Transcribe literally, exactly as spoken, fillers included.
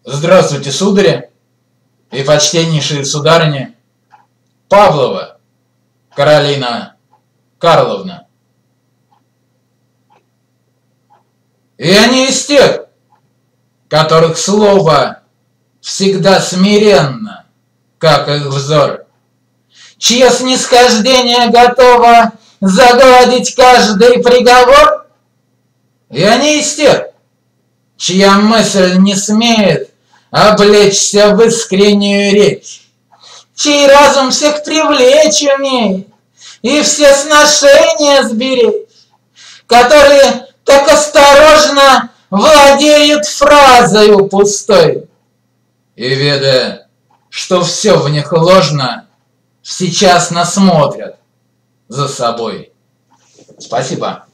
Здравствуйте, судари и почтеннейшие сударыни. Павлова Каролина Карловна. Я не из тех, которых слово всегда смиренно, как их взор, чье снисхождение готово загладить каждый приговор. Я не из тех, чья мысль не смеет облечься в искреннюю речь, чей разум всех привлечь умеет и все сношения сберечь, которые так осторожно владеют фразою пустой, и, ведая, что все в них ложно, сейчас насмотрят за собой. Спасибо.